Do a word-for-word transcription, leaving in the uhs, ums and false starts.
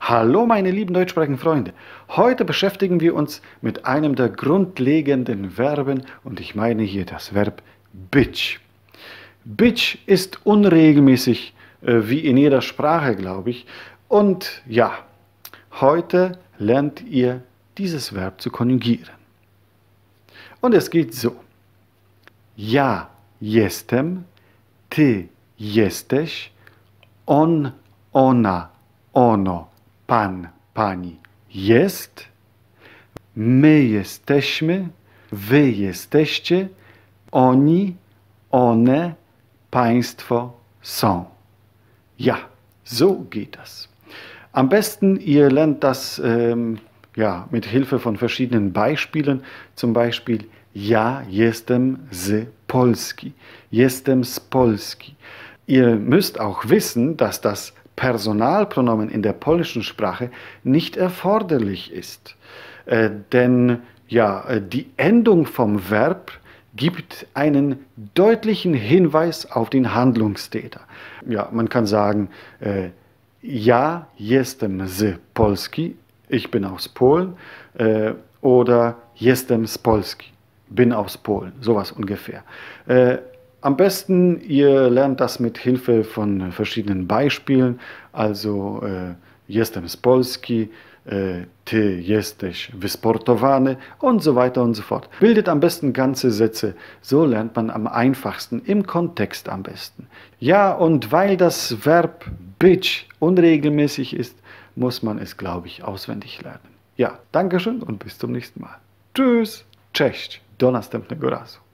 Hallo meine lieben deutschsprachigen Freunde. Heute beschäftigen wir uns mit einem der grundlegenden Verben und ich meine hier das Verb być. Być ist unregelmäßig, äh, wie in jeder Sprache, glaube ich. Und ja, heute lernt ihr dieses Verb zu konjugieren. Und es geht so. Ja jestem, ty jesteś, on, ona, ono, pan, pani jest, my jesteśmy, wy jesteście, oni, one, państwo są. Ja, so geht das. Am besten ihr lernt das ähm, ja, mit Hilfe von verschiedenen Beispielen, zum Beispiel ja jestem z Polski, jestem z Polski. Ihr müsst auch wissen, dass das Personalpronomen in der polnischen Sprache nicht erforderlich ist. Äh, denn ja, die Endung vom Verb gibt einen deutlichen Hinweis auf den Handlungstäter. Ja, man kann sagen, äh, ja jestem z Polski, ich bin aus Polen, äh, oder jestem z Polski, bin aus Polen, sowas ungefähr. Äh, Am besten, ihr lernt das mit Hilfe von verschiedenen Beispielen, also äh, jestem z Polski, äh, ty jesteś wysportowany und so weiter und so fort. Bildet am besten ganze Sätze, so lernt man am einfachsten, im Kontext am besten. Ja, und weil das Verb być unregelmäßig ist, muss man es, glaube ich, auswendig lernen. Ja, Dankeschön und bis zum nächsten Mal. Tschüss, cześć, do następnego razu.